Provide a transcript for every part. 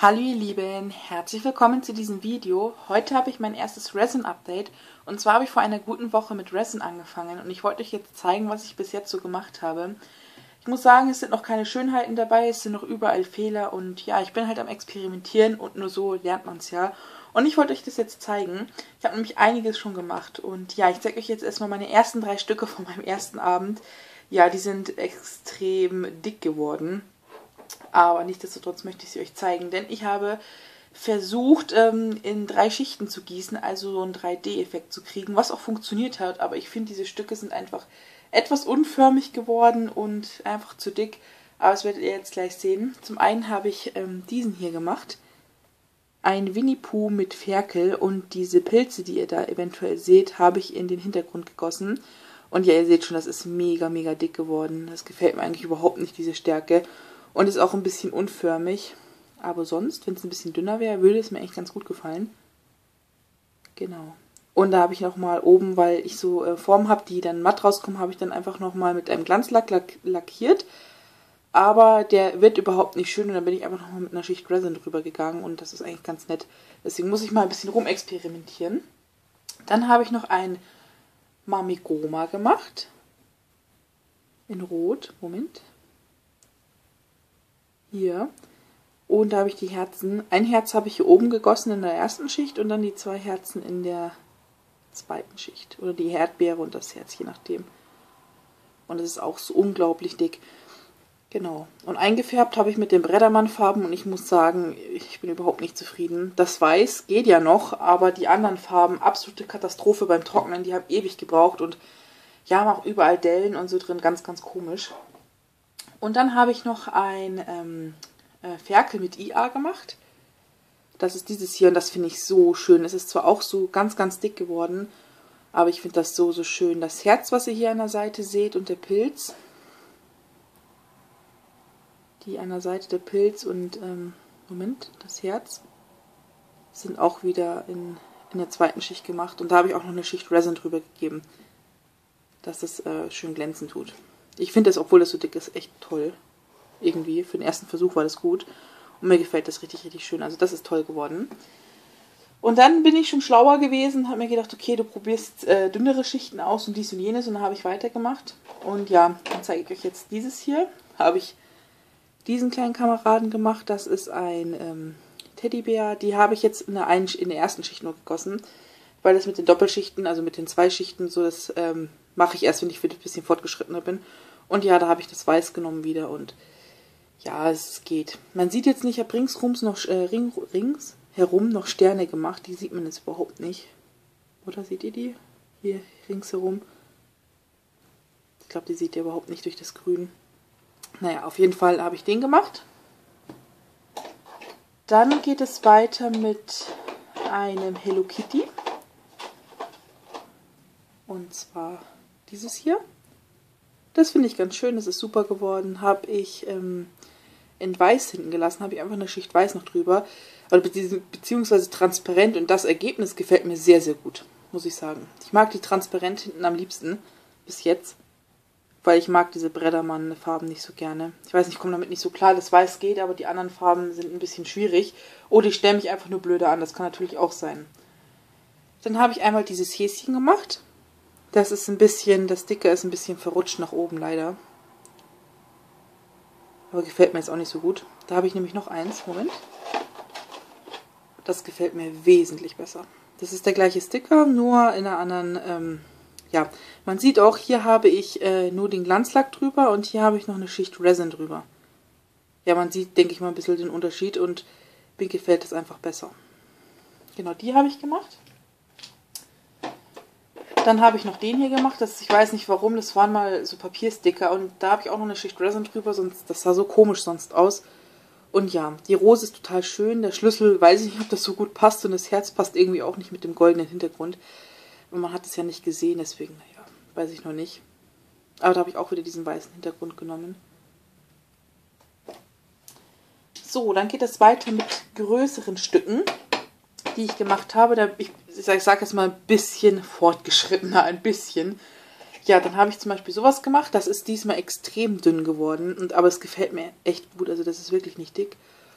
Hallo ihr Lieben, herzlich willkommen zu diesem Video. Heute habe ich mein erstes Resin-Update und zwar habe ich vor einer guten Woche mit Resin angefangen und ich wollte euch jetzt zeigen, was ich bis jetzt so gemacht habe. Ich muss sagen, es sind noch keine Schönheiten dabei, es sind noch überall Fehler und ja, ich bin halt am Experimentieren und nur so lernt man es ja. Und ich wollte euch das jetzt zeigen. Ich habe nämlich einiges schon gemacht und ja, ich zeige euch jetzt erstmal meine ersten 3 Stücke von meinem ersten Abend. Ja, die sind extrem dick geworden. Aber nichtsdestotrotz möchte ich sie euch zeigen, denn ich habe versucht, in 3 Schichten zu gießen, also so einen 3D-Effekt zu kriegen, was auch funktioniert hat. Aber ich finde, diese Stücke sind einfach etwas unförmig geworden und einfach zu dick. Aber das werdet ihr jetzt gleich sehen. Zum einen habe ich diesen hier gemacht. Ein Winnie Pooh mit Ferkel und diese Pilze, die ihr da eventuell seht, habe ich in den Hintergrund gegossen. Und ja, ihr seht schon, das ist mega, mega dick geworden. Das gefällt mir eigentlich überhaupt nicht, diese Stärke. Und ist auch ein bisschen unförmig. Aber sonst, wenn es ein bisschen dünner wäre, würde es mir echt ganz gut gefallen. Genau. Und da habe ich nochmal oben, weil ich so Formen habe, die dann matt rauskommen, habe ich dann einfach nochmal mit einem Glanzlack lackiert. Aber der wird überhaupt nicht schön und dann bin ich einfach nochmal mit einer Schicht Resin drüber gegangen und das ist eigentlich ganz nett. Deswegen muss ich mal ein bisschen rumexperimentieren. Dann habe ich noch ein Mamigoma gemacht. In Rot. Moment. Hier. Und da habe ich die Herzen. Ein Herz habe ich hier oben gegossen in der ersten Schicht und dann die 2 Herzen in der zweiten Schicht. Oder die Erdbeere und das Herz, je nachdem. Und es ist auch so unglaublich dick. Genau. Und eingefärbt habe ich mit den Breddermann-Farben und ich muss sagen, ich bin überhaupt nicht zufrieden. Das Weiß geht ja noch, aber die anderen Farben, absolute Katastrophe beim Trocknen. Die haben ewig gebraucht und ja, haben auch überall Dellen und so drin. Ganz, ganz komisch. Und dann habe ich noch ein Ferkel mit IA gemacht. Das ist dieses hier und das finde ich so schön. Es ist zwar auch so ganz, ganz dick geworden, aber ich finde das so, so schön. Das Herz, was ihr hier an der Seite seht und der Pilz. Die an der Seite der Pilz und, Moment, das Herz sind auch wieder in der zweiten Schicht gemacht. Und da habe ich auch noch eine Schicht Resin drüber gegeben, dass das schön glänzen tut. Ich finde das, obwohl das so dick ist, echt toll. Irgendwie. Für den ersten Versuch war das gut. Und mir gefällt das richtig, richtig schön. Also das ist toll geworden. Und dann bin ich schon schlauer gewesen, habe mir gedacht, okay, du probierst dünnere Schichten aus und dies und jenes. Und dann habe ich weitergemacht. Und ja, dann zeige ich euch jetzt dieses hier. Habe ich diesen kleinen Kameraden gemacht. Das ist ein Teddybär. Die habe ich jetzt in der ersten Schicht nur gegossen. Weil das mit den Doppelschichten, also mit den 2 Schichten, so das mache ich erst, wenn ich ein bisschen fortgeschrittener bin. Und ja, da habe ich das Weiß genommen wieder und ja, es geht. Man sieht jetzt nicht, ich habe ringsherum noch Sterne gemacht. Die sieht man jetzt überhaupt nicht. Oder seht ihr die? Hier ringsherum. Ich glaube, die seht ihr überhaupt nicht durch das Grün. Naja, auf jeden Fall habe ich den gemacht. Dann geht es weiter mit einem Hello Kitty. Und zwar dieses hier. Das finde ich ganz schön, das ist super geworden. Habe ich in Weiß hinten gelassen, habe ich einfach eine Schicht Weiß noch drüber. Beziehungsweise transparent und das Ergebnis gefällt mir sehr, sehr gut, muss ich sagen. Ich mag die transparent hinten am liebsten, bis jetzt. Weil ich mag diese Breddermann-Farben nicht so gerne. Ich weiß nicht, ich komme damit nicht so klar, das Weiß geht, aber die anderen Farben sind ein bisschen schwierig. Oder ich stelle mich einfach nur blöder an, das kann natürlich auch sein. Dann habe ich einmal dieses Häschen gemacht. Das ist ein bisschen, das Dicke ist ein bisschen verrutscht nach oben leider. Aber gefällt mir jetzt auch nicht so gut. Da habe ich nämlich noch eins. Moment. Das gefällt mir wesentlich besser. Das ist der gleiche Sticker, nur in einer anderen, ja. Man sieht auch, hier habe ich nur den Glanzlack drüber und hier habe ich noch eine Schicht Resin drüber. Ja, man sieht, denke ich mal, ein bisschen den Unterschied und mir gefällt das einfach besser. Genau, die habe ich gemacht. Dann habe ich noch den hier gemacht, ich weiß nicht warum, das waren mal so Papiersticker und da habe ich auch noch eine Schicht Resin drüber, sonst das sah so komisch sonst aus. Und ja, die Rose ist total schön, der Schlüssel, weiß ich nicht, ob das so gut passt und das Herz passt irgendwie auch nicht mit dem goldenen Hintergrund. Und man hat es ja nicht gesehen, deswegen, naja, weiß ich noch nicht. Aber da habe ich auch wieder diesen weißen Hintergrund genommen. So, dann geht es weiter mit größeren Stücken, die ich gemacht habe. Ich sage jetzt mal ein bisschen fortgeschrittener, ein bisschen. Ja, dann habe ich zum Beispiel sowas gemacht. Das ist diesmal extrem dünn geworden, aber es gefällt mir echt gut. Also das ist wirklich nicht dick.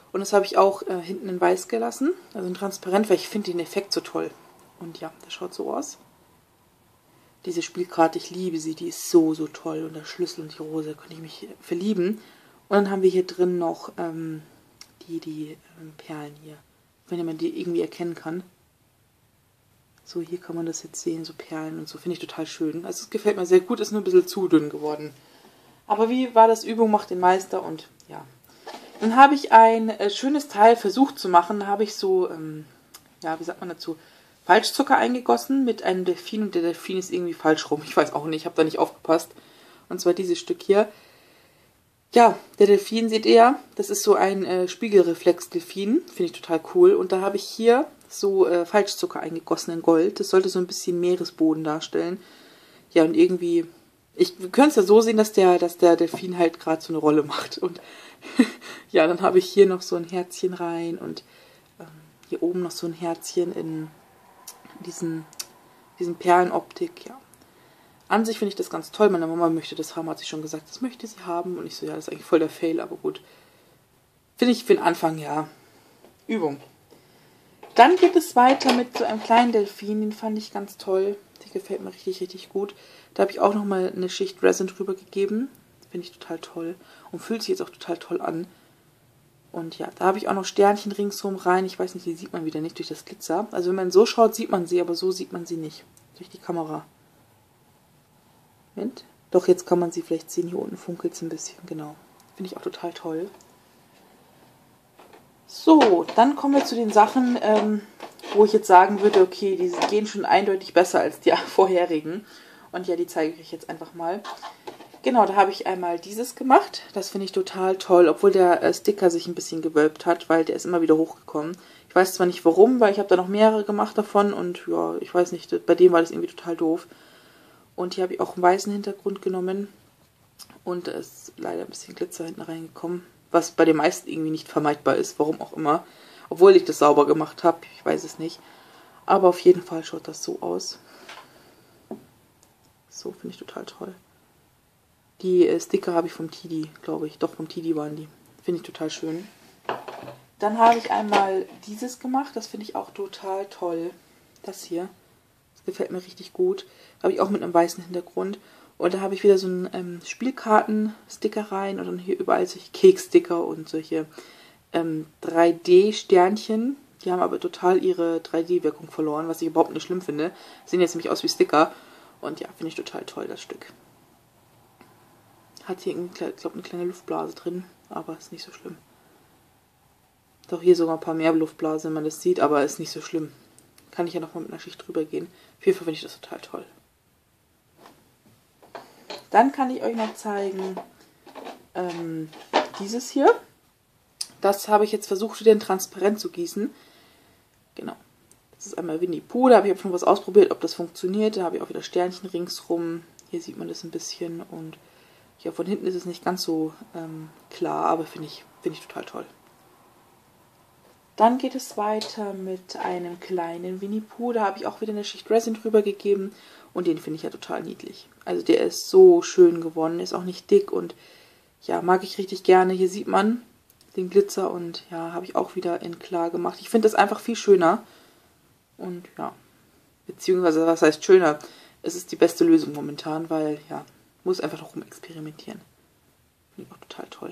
Und das habe ich auch hinten in weiß gelassen, also in transparent, weil ich finde den Effekt so toll. Und ja, das schaut so aus. Diese Spielkarte, ich liebe sie, die ist so, so toll. Und der Schlüssel und die Rose, da könnte ich mich verlieben. Und dann haben wir hier drin noch die Perlen hier. Wenn man die irgendwie erkennen kann. So, hier kann man das jetzt sehen, so Perlen und so. Finde ich total schön. Also es gefällt mir sehr gut, ist nur ein bisschen zu dünn geworden. Aber wie war das? Übung macht den Meister und ja. Dann habe ich ein schönes Teil versucht zu machen. Da habe ich so, ja, wie sagt man dazu, Falschzucker eingegossen mit einem Delfin. Und der Delfin ist irgendwie falsch rum. Ich weiß auch nicht, ich habe da nicht aufgepasst. Und zwar dieses Stück hier. Ja, der Delfin, seht ihr, das ist so ein Spiegelreflex-Delfin. Finde ich total cool. Und da habe ich hier so Falschzucker eingegossen in Gold. Das sollte so ein bisschen Meeresboden darstellen. Ja, und irgendwie, wir können es ja so sehen, dass der Delfin halt gerade so eine Rolle macht. Und ja, dann habe ich hier noch so ein Herzchen rein und hier oben noch so ein Herzchen in diesen Perlenoptik, ja. An sich finde ich das ganz toll. Meine Mama möchte das haben, hat sie schon gesagt, das möchte sie haben. Und ich so, ja, das ist eigentlich voll der Fail, aber gut. Finde ich für den Anfang, ja, Übung. Dann geht es weiter mit so einem kleinen Delfin, den fand ich ganz toll. Der gefällt mir richtig, richtig gut. Da habe ich auch nochmal eine Schicht Resin drüber gegeben. Finde ich total toll. Und fühlt sich jetzt auch total toll an. Und ja, da habe ich auch noch Sternchen ringsherum rein. Ich weiß nicht, die sieht man wieder nicht durch das Glitzer. Also wenn man so schaut, sieht man sie, aber so sieht man sie nicht. Durch die Kamera. Moment. Doch, jetzt kann man sie vielleicht sehen. Hier unten funkelt es ein bisschen. Genau. Finde ich auch total toll. So, dann kommen wir zu den Sachen, wo ich jetzt sagen würde, okay, die gehen schon eindeutig besser als die vorherigen. Und ja, die zeige ich euch jetzt einfach mal. Genau, da habe ich einmal dieses gemacht. Das finde ich total toll, obwohl der Sticker sich ein bisschen gewölbt hat, weil der ist immer wieder hochgekommen. Ich weiß zwar nicht warum, weil ich habe da noch mehrere gemacht davon und ja, ich weiß nicht, bei dem war das irgendwie total doof. Und hier habe ich auch einen weißen Hintergrund genommen und da ist leider ein bisschen Glitzer hinten reingekommen, was bei den meisten irgendwie nicht vermeidbar ist, warum auch immer. Obwohl ich das sauber gemacht habe, ich weiß es nicht. Aber auf jeden Fall schaut das so aus. So, finde ich total toll. Die Sticker habe ich vom Tidi, glaube ich. Doch, vom Tidi waren die. Finde ich total schön. Dann habe ich einmal dieses gemacht. Das finde ich auch total toll. Das hier. Das gefällt mir richtig gut. Habe ich auch mit einem weißen Hintergrund. Und da habe ich wieder so einen Spielkarten-Sticker rein. Und dann hier überall solche Keks-Sticker und solche 3D-Sternchen. Die haben aber total ihre 3D-Wirkung verloren, was ich überhaupt nicht schlimm finde. Sehen jetzt nämlich aus wie Sticker. Und ja, finde ich total toll, das Stück. Hat hier, ich glaube, eine kleine Luftblase drin, aber ist nicht so schlimm. Doch hier sogar ein paar mehr Luftblasen, wenn man das sieht, aber ist nicht so schlimm. Kann ich ja nochmal mit einer Schicht drüber gehen. Auf jeden Fall finde ich das total toll. Dann kann ich euch noch zeigen, dieses hier. Das habe ich jetzt versucht, wieder in transparent zu gießen. Genau. Das ist einmal Winnie Pooh, da habe ich schon was ausprobiert, ob das funktioniert. Da habe ich auch wieder Sternchen ringsrum. Hier sieht man das ein bisschen und ja, von hinten ist es nicht ganz so klar, aber finde ich total toll. Dann geht es weiter mit einem kleinen Winnie Pooh. Da habe ich auch wieder eine Schicht Resin drüber gegeben und den finde ich ja total niedlich. Also der ist so schön geworden, ist auch nicht dick und ja, mag ich richtig gerne. Hier sieht man den Glitzer und ja, habe ich auch wieder in klar gemacht. Ich finde das einfach viel schöner und ja, beziehungsweise was heißt schöner? Es ist die beste Lösung momentan, weil ja, muss einfach noch rumexperimentieren. Finde ich auch total toll.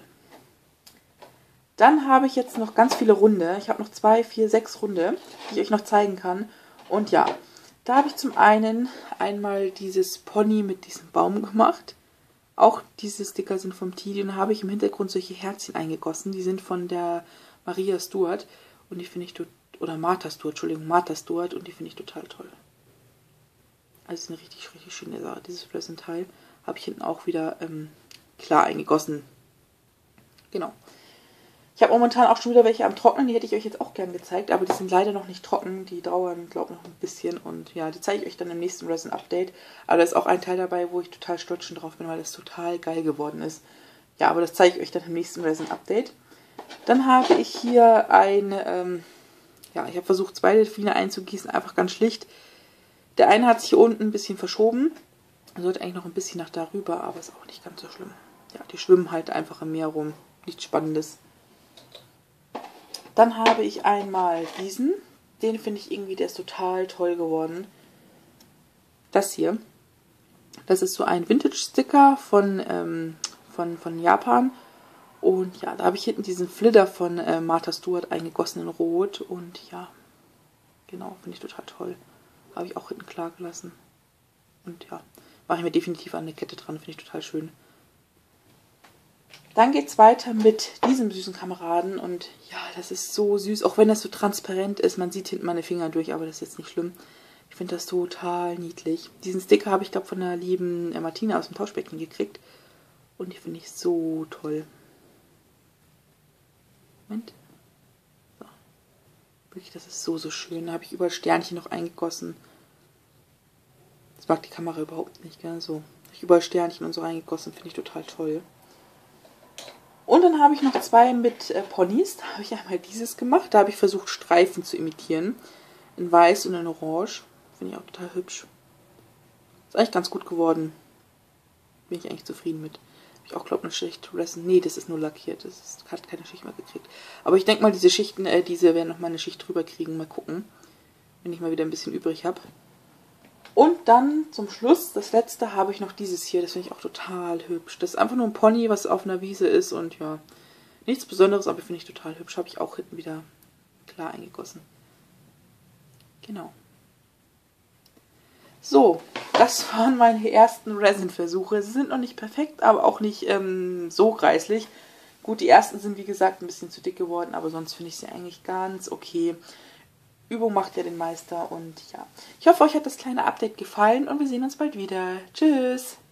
Dann habe ich jetzt noch ganz viele Runde. Ich habe noch 2, 4, 6 Runde, die ich euch noch zeigen kann. Und ja, da habe ich zum einen einmal dieses Pony mit diesem Baum gemacht. Auch diese Sticker sind vom Tidi und da habe ich im Hintergrund solche Herzchen eingegossen. Die sind von der Maria Stuart und die finde ich, oder Martha Stuart, Entschuldigung, Martha Stuart und die finde ich total toll. Also ist eine richtig, richtig schöne Sache. Dieses Resin-Teil habe ich hinten auch wieder klar eingegossen. Genau. Ich habe momentan auch schon wieder welche am Trocknen, die hätte ich euch jetzt auch gern gezeigt, aber die sind leider noch nicht trocken. Die dauern, glaube ich, noch ein bisschen und ja, die zeige ich euch dann im nächsten Resin-Update. Aber da ist auch ein Teil dabei, wo ich total stolz schon drauf bin, weil das total geil geworden ist. Ja, aber das zeige ich euch dann im nächsten Resin-Update. Dann habe ich hier eine, ja, ich habe versucht, 2 Delfine einzugießen, einfach ganz schlicht. Der eine hat sich hier unten ein bisschen verschoben. Sollte eigentlich noch ein bisschen nach darüber, aber ist auch nicht ganz so schlimm. Ja, die schwimmen halt einfach im Meer rum. Nichts Spannendes. Dann habe ich einmal diesen. Den finde ich irgendwie, der ist total toll geworden. Das hier. Das ist so ein Vintage-Sticker von Japan. Und ja, da habe ich hinten diesen Flitter von Martha Stewart eingegossen in Rot. Und ja, genau, finde ich total toll. Habe ich auch hinten klar gelassen. Und ja, mache ich mir definitiv an der Kette dran. Finde ich total schön. Dann geht es weiter mit diesem süßen Kameraden. Und ja, das ist so süß. Auch wenn das so transparent ist. Man sieht hinten meine Finger durch, aber das ist jetzt nicht schlimm. Ich finde das total niedlich. Diesen Sticker habe ich, glaube von der lieben Martina aus dem Tauschbecken gekriegt. Und die finde ich so toll. Moment. So. Wirklich, das ist so, so schön. Da habe ich überall Sternchen noch eingegossen. Das mag die Kamera überhaupt nicht, gell? So. Habe ich überall Sternchen und so reingegossen. Finde ich total toll. Und dann habe ich noch zwei mit Ponys. Da habe ich einmal dieses gemacht. Da habe ich versucht, Streifen zu imitieren. In weiß und in orange. Finde ich auch total hübsch. Ist eigentlich ganz gut geworden. Bin ich eigentlich zufrieden mit. Habe ich auch, glaube ich, eine Schicht Resin. Nee, das ist nur lackiert. Das hat keine Schicht mehr gekriegt. Aber ich denke mal, diese Schichten, diese werden noch mal eine Schicht drüber kriegen. Mal gucken. Wenn ich mal wieder ein bisschen übrig habe. Und dann zum Schluss, das letzte, habe ich noch dieses hier. Das finde ich auch total hübsch. Das ist einfach nur ein Pony, was auf einer Wiese ist. Und ja, nichts Besonderes, aber finde ich total hübsch. Habe ich auch hinten wieder klar eingegossen. Genau. So, das waren meine ersten Resin-Versuche. Sie sind noch nicht perfekt, aber auch nicht so reißlich. Gut, die ersten sind wie gesagt ein bisschen zu dick geworden, aber sonst finde ich sie eigentlich ganz okay. Übung macht ja den Meister und ja. Ich hoffe, euch hat das kleine Update gefallen und wir sehen uns bald wieder. Tschüss!